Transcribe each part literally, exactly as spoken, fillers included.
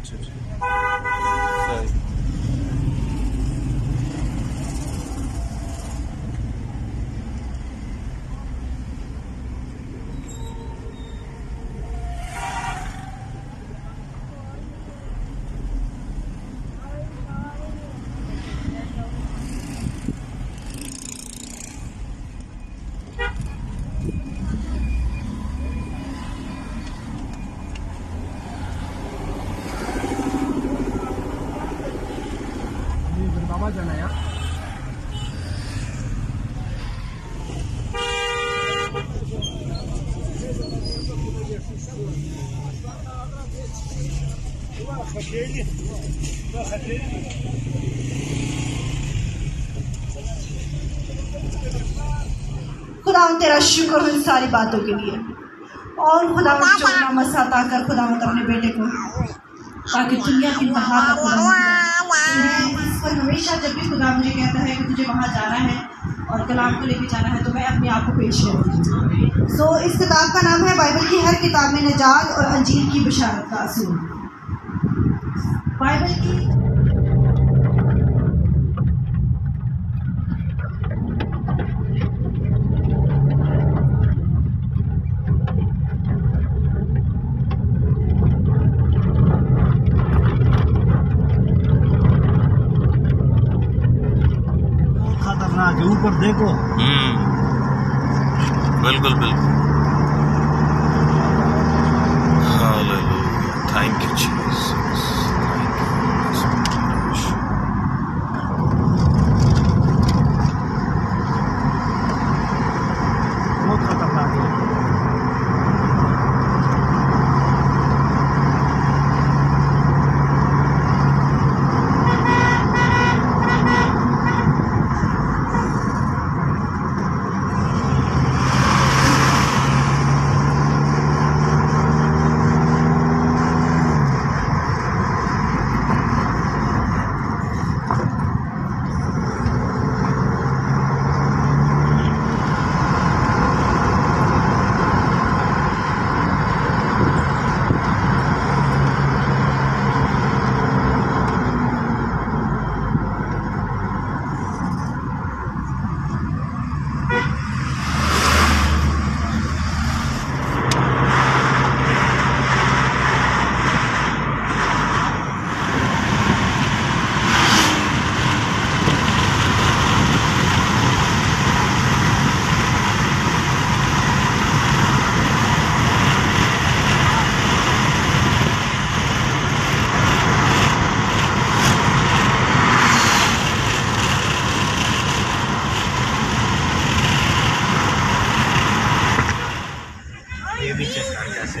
अच्छा अच्छा सही। जाना है खुदा तेरा शुक्र हो इन सारी बातों के लिए। और खुदा चौगना मसा अता कर खुदा अपने बेटे को, ताकि दुनिया की बहा कर खुदा हमेशा जब भी खुदा मुझे कहता है कि तुझे वहाँ जाना है और कलाम को लेके जाना है तो मैं अपने आप को पेश करूँ। सो इस किताब का नाम है बाइबल की हर किताब में निजात और अंजील की बशारत का असूल। बाइबल की खतरनाक है, ऊपर देखो। हम्म बिल्कुल बिल्कुल। Hallelujah, thank you Jesus, thank you. बहुत खतरनाक है। ये भी चेक कर कैसे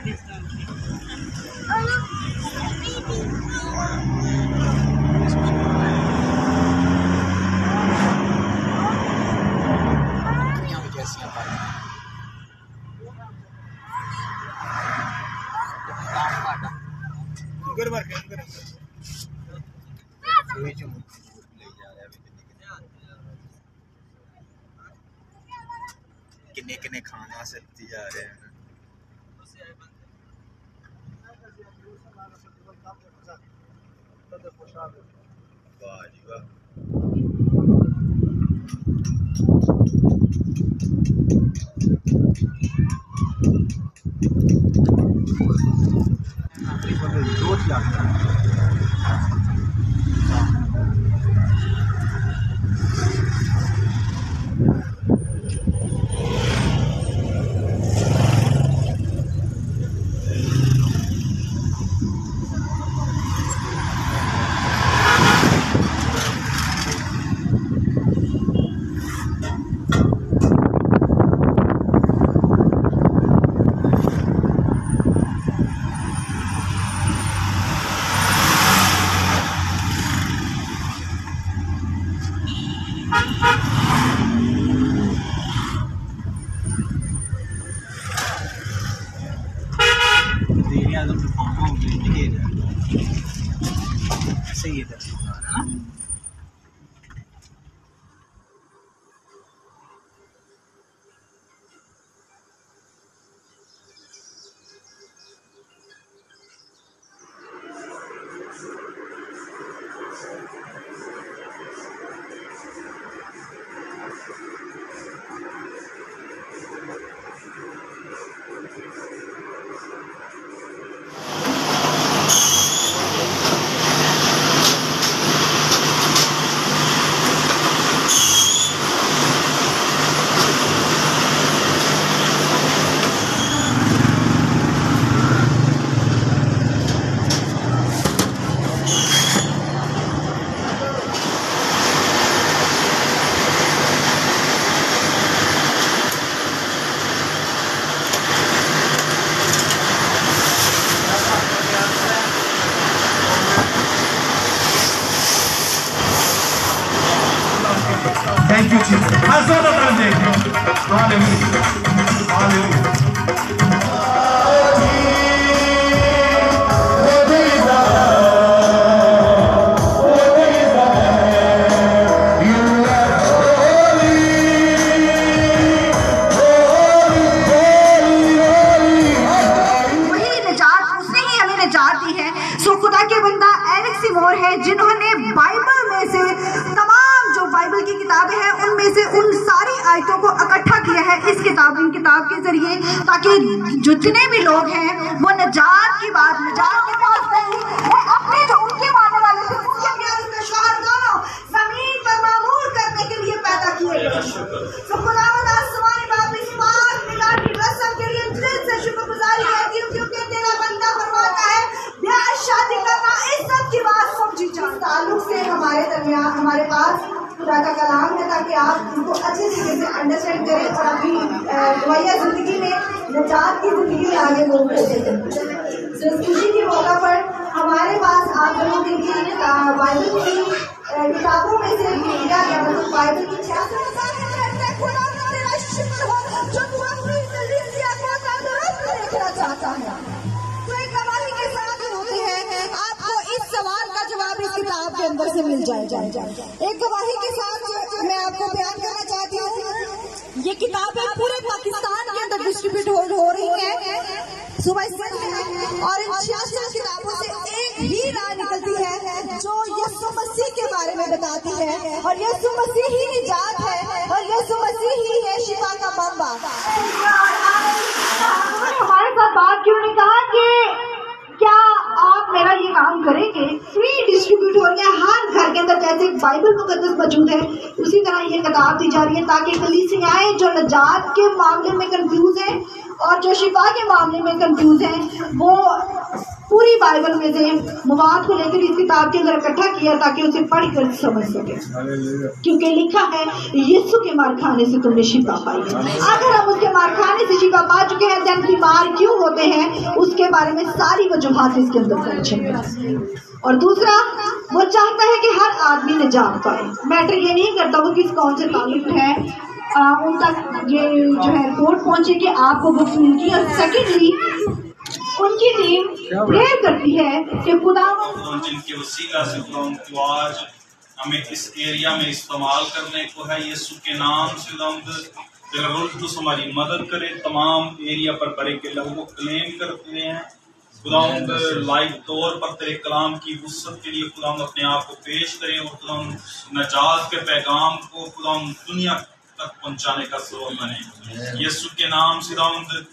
किन्ने किन्ने खाना से जा रहे हैं। वाह जी वाह। दो ऐसे ही है ना। Hallelujah. Hallelujah. सो खुदा के बंदा एरिक सिमोर है जिन्होंने बाइबल में से तमाम जो बाइबल की किताबें हैं उनमें से उन सारी आयतों को इकट्ठा किया है इस किताब इन किताब के जरिए, ताकि जितने भी लोग हैं वो नजात की बात नजात के पास नहीं, वो अपने जो उनके मानने वाले थे उनके प्यार में शोहर दोनों जमीन पर मामूर करने के लिए पैदा किए गए। तो खुदावंद आसमानी बाप इस पाक निगाह की रस्म के लिए दिल से शुक्रगुजारी करती हूँ, क्योंकि तेरा बंदा फरमाता है ब्याह शादी करना इस सब की बात समझी जाए। ताल्लुक से हमारे दरमियान हमारे पास खुदा का कलाम है, ताकि आप उनको अच्छे तरीके से अंडरस्टैंड करें और अपनी रवैया जिंदगी में नजात की जिंदगी में आगे बढ़ सकें। तो इस खुशी के मौका पर हमारे पास आप लोगों के लिए बाइबल की किताबों में से लिया गया, मतलब बाइबल की चाहता है तो एक गवाही के साथ होते हैं, आपको इस सवाल का जवाब इस किताब के अंदर से मिल जाए जाए जाए एक गवाही के साथ मैं आपको बयान करना चाहती हूँ। ये किताबें पूरे पाकिस्तान के अंदर डिस्ट्रीब्यूट हो, हो रही है सुबह से, और इन छियासठ किताबों से एक ही राय निकलती है जो यीशु मसीह के बारे में बताती है, और यीशु मसीह ही निजात है, और यीशु मसीह ही है शिफा का मंबा। हमारे साथ बात क्यों नहीं कहा कि क्या आप मेरा ये काम करेंगे? फ्री डिस्ट्रीब्यूट हो रही है हर घर के अंदर, जैसे बाइबल मुकद्दस मौजूद है उसी तरह ये किताब दी जा रही है, ताकि कलीसियाएं जो नजात के मामले में कंफ्यूज हैं और जो शिफा के मामले में कंफ्यूज हैं वो पूरी बाइबल में से मवाद को लेकर इस किताब के अंदर इकट्ठा किया, ताकि उसे पढ़कर समझ सके, क्योंकि लिखा है यीशु के मार खाने से तुमने शिफा पाई। अगर हम उसके मार खाने से शिफा पा चुके हैं तो हम बीमार क्यों होते हैं उसके बारे में सारी वजूहात इसके अंदर समझेंगे। और दूसरा, वो चाहता है कि हर आदमी निजात पाए। मैटर ये नहीं करता वो किस कौन से ताल्लुक है, आ, उन तक ये जो है रिपोर्ट पहुंचे कि आपको बुक्स मिलती है। और सेकेंडली उनकी टीम प्रेयर करती है कि खुदा जिनके वसीला से खुदा आज हमें इस एरिया में इस्तेमाल करने को है, यीशु के नाम से तेरा रूह हमारी मदद करे। तमाम एरिया पर बड़े के लहू को क्लेम करते हैं खुदावंद, लाइव तौर पर तेरे कलाम की वुसअत के लिए खुदावंद अपने आप को पेश करें और खुदावंद नजात के पैगाम को खुदावंद दुनिया तक पहुंचाने का सबब बने यीशु के नाम से खुदावंद,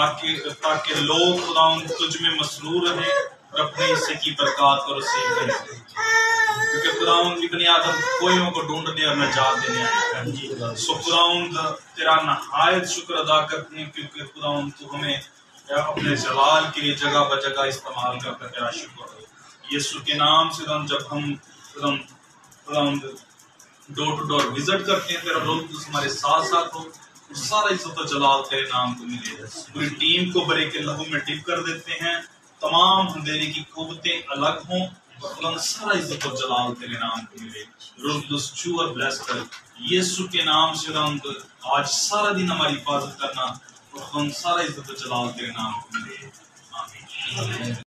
ताकि लोग खुदावंद तुझ में मसरूर रहे और अपने हिस्से की बरकत को रसीद करें, क्योंकि खुदावंद इब्ने आदम कोइयों को ढूंढने और नजात देने आया है। सो खुदावंद तेरा नहायत शुक्र अदा करते हैं, क्योंकि खुदावंद तू हमें अपने जलाल के लिए जगह ब जगह इस्तेमाल करता, तेरा शुक्र। यीशु के नाम से जब हम खुदावंद डोर टू डोर विजिट करते हैं, तेरा रूह हमारे साथ साथ हो, सारा इज्जत और जलाल तेरे नाम को मिले। पूरी टीम को बड़े के लहू में डिप कर देते हैं, तमाम अंधेरे की कुव्वतें अलग हों और सारा इज्जत और जलाल तेरे नाम को मिले। रूह छू और ब्लेस कर यीशु के नाम से आज सारा दिन हमारी हिफाजत करना और हम सारा इज्जत और जलाल तेरे नाम को मिले। आमीन।